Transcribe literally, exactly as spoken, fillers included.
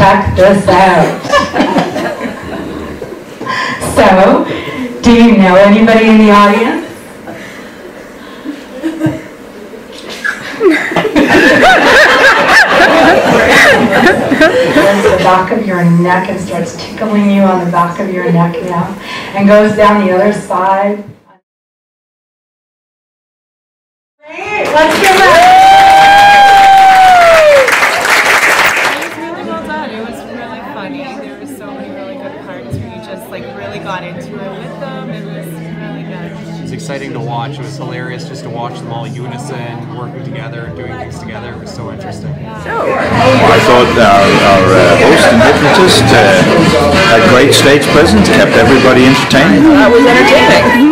check this out. So, do you know anybody in the audience? Goes to the back of your neck and starts tickling you on the back of your neck now, and goes down the other side. Great, let's give it. It was really well done. It was really funny. There were so many really good parts where you just like really got into it with them. It was really good. It was exciting to watch. It was hilarious just to watch them all unison, working together, and doing things together. It was so interesting. So, I thought our, our uh, host and hypnotist uh, had great stage presence, kept everybody entertained. That was entertaining.